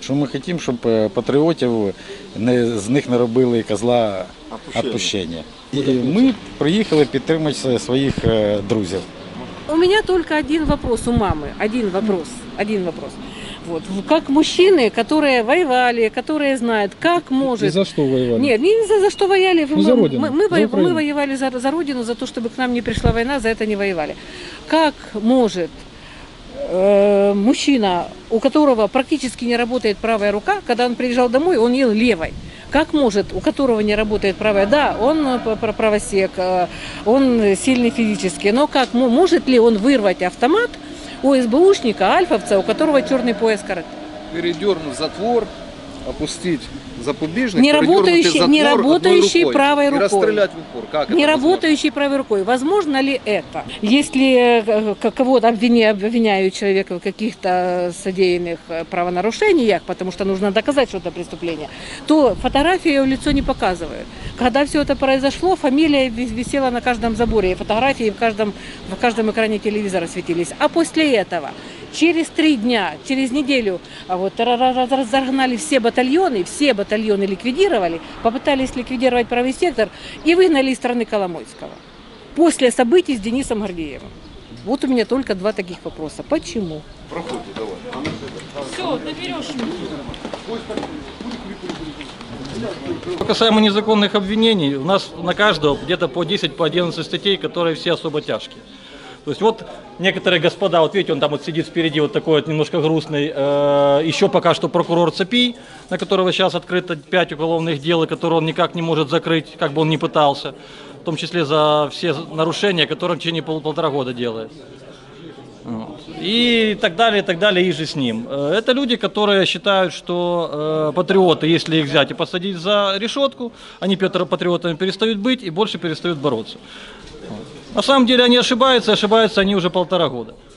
Що ми хочемо, щоб патріотів з них не робили козла відпущення. І ми приїхали підтримати своїх друзів. У меня только один вопрос у мамы, один вопрос. Вот. Как мужчины, которые воевали, которые знают, как может... И за что воевали? Нет, не за что воевали. Ну, за Родину, Мы воевали за Родину, за то, чтобы к нам не пришла война, за это не воевали. Как может мужчина, у которого практически не работает правая рука, когда он приезжал домой, он ел левой? Как может, у которого не работает правая, да, он правосек, он сильный физически, но как может ли он вырвать автомат у СБУшника, альфовца, у которого черный пояс карате? Передернуть затвор, опустить запобежник, Не работающий правой рукой. И расстрелять в упор. Как Не это работающий правой рукой. Возможно ли это? Если кого-то обвиняют человека в каких-то содеянных правонарушениях, потому что нужно доказать что-то преступление, то фотографию его лицо не показывают. Когда все это произошло, фамилия висела на каждом заборе, и фотографии в каждом экране телевизора светились. А после этого, через 3 дня, через неделю, разогнали все батальоны ликвидировали, попытались ликвидировать правый сектор и выгнали из страны Коломойского. После событий с Денисом Гордеевым. Вот у меня только 2 таких вопроса. Почему? Проходите, давай. Все, наберешь. Касаемо незаконных обвинений, у нас на каждого где-то по 10, по 11 статей, которые все особо тяжкие. То есть вот некоторые господа, вот видите, он там вот сидит впереди, вот такой вот немножко грустный, еще пока что прокурор Цапий, на которого сейчас открыто 5 уголовных дел, и которые он никак не может закрыть, как бы он ни пытался, в том числе за все нарушения, которые он в течение полтора года делает. И так далее, и же с ним. Это люди, которые считают, что патриоты, если их взять и посадить за решетку, они патриотами перестают быть и больше перестают бороться. На самом деле они ошибаются они уже 1,5 года.